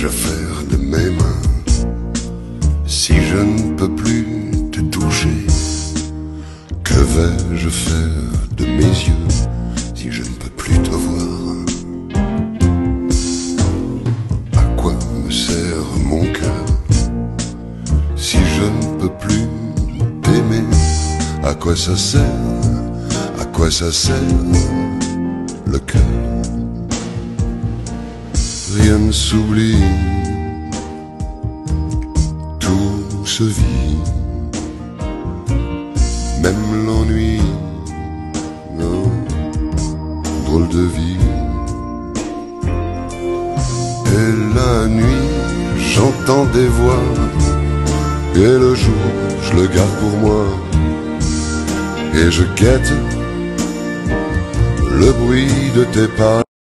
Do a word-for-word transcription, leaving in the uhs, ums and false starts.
vais-je faire de mes mains si je ne peux plus te toucher? Que vais-je faire de mes yeux si je ne peux plus te voir? À quoi me sert mon cœur si je ne peux plus t'aimer? À quoi ça sert? À quoi ça sert le cœur? Rien ne s'oublie, tout se vit, même l'ennui, non, drôle de vie. Et la nuit, j'entends des voix, et le jour, je le garde pour moi, et je guette le bruit de tes pas.